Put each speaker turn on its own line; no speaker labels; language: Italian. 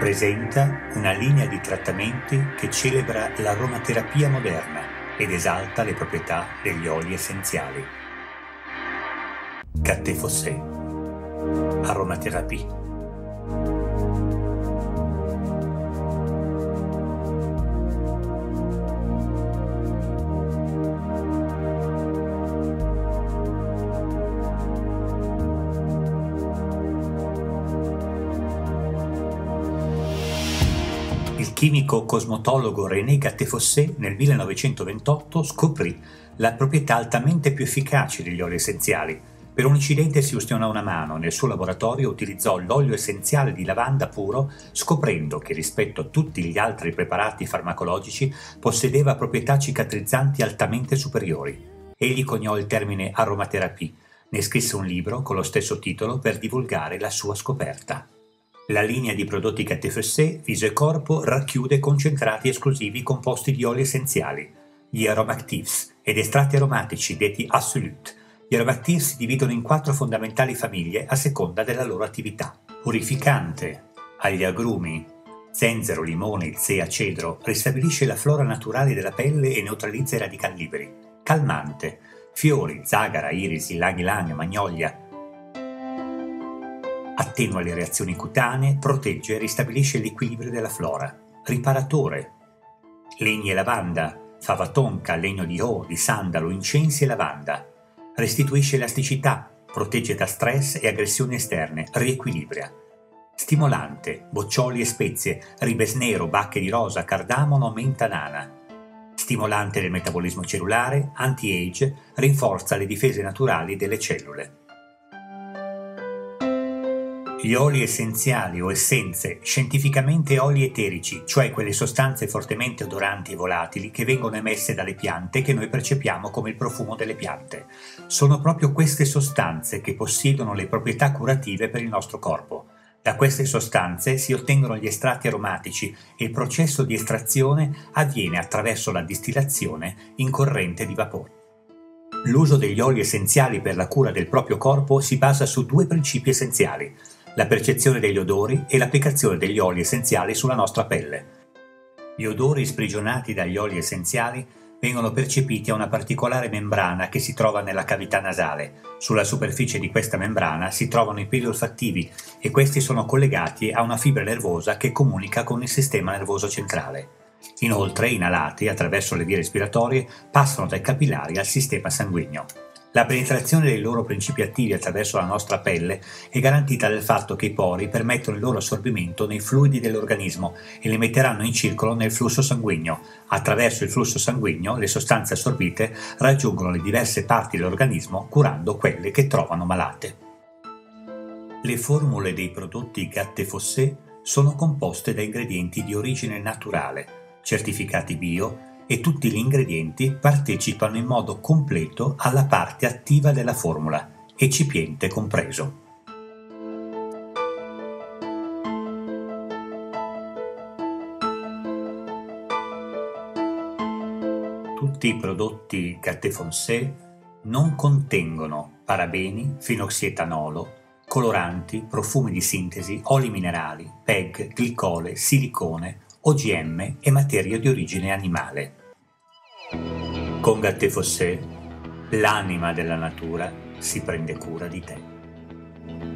presenta una linea di trattamenti che celebra l'aromaterapia moderna ed esalta le proprietà degli oli essenziali. Caté Fossé, aromathérapie. Il chimico cosmetologo René Caté Fossé nel 1928 scoprì la proprietà altamente più efficace degli oli essenziali. Per un incidente si ustionò una mano, nel suo laboratorio utilizzò l'olio essenziale di lavanda puro, scoprendo che rispetto a tutti gli altri preparati farmacologici possedeva proprietà cicatrizzanti altamente superiori. Egli coniò il termine aromaterapia, ne scrisse un libro con lo stesso titolo per divulgare la sua scoperta. La linea di prodotti Caté Fossé, viso e corpo, racchiude concentrati esclusivi composti di oli essenziali, gli aromactives ed estratti aromatici detti absolute. Gli aromactives si dividono in 4 fondamentali famiglie a seconda della loro attività. Purificante, agli agrumi, zenzero, limone, zea, cedro, ristabilisce la flora naturale della pelle e neutralizza i radicali liberi. Calmante, fiori, zagara, iris, ylang ylang, magnolia. Attenua le reazioni cutanee, protegge e ristabilisce l'equilibrio della flora. Riparatore, legni e lavanda, fava tonka, legno di ho, di sandalo, incensi e lavanda. Restituisce elasticità, protegge da stress e aggressioni esterne, riequilibra. Stimolante, boccioli e spezie, ribes nero, bacche di rosa, cardamono, menta, nana. Stimolante del metabolismo cellulare, anti-age, rinforza le difese naturali delle cellule. Gli oli essenziali o essenze, scientificamente oli eterici, cioè quelle sostanze fortemente odoranti e volatili che vengono emesse dalle piante che noi percepiamo come il profumo delle piante. Sono proprio queste sostanze che possiedono le proprietà curative per il nostro corpo. Da queste sostanze si ottengono gli estratti aromatici e il processo di estrazione avviene attraverso la distillazione in corrente di vapore. L'uso degli oli essenziali per la cura del proprio corpo si basa su 2 principi essenziali: la percezione degli odori e l'applicazione degli oli essenziali sulla nostra pelle. Gli odori sprigionati dagli oli essenziali vengono percepiti a una particolare membrana che si trova nella cavità nasale. Sulla superficie di questa membrana si trovano i peli olfattivi e questi sono collegati a una fibra nervosa che comunica con il sistema nervoso centrale. Inoltre, inalati attraverso le vie respiratorie, passano dai capillari al sistema sanguigno. La penetrazione dei loro principi attivi attraverso la nostra pelle è garantita dal fatto che i pori permettono il loro assorbimento nei fluidi dell'organismo e li metteranno in circolo nel flusso sanguigno. Attraverso il flusso sanguigno le sostanze assorbite raggiungono le diverse parti dell'organismo curando quelle che trovano malate. Le formule dei prodotti Caté Fossé sono composte da ingredienti di origine naturale, certificati bio, e tutti gli ingredienti partecipano in modo completo alla parte attiva della formula, eccipiente compreso. Tutti i prodotti Caté Fossé non contengono parabeni, fenoxietanolo, coloranti, profumi di sintesi, oli minerali, PEG, glicole, silicone, OGM e materie di origine animale. Con Caté Fossé, l'anima della natura si prende cura di te.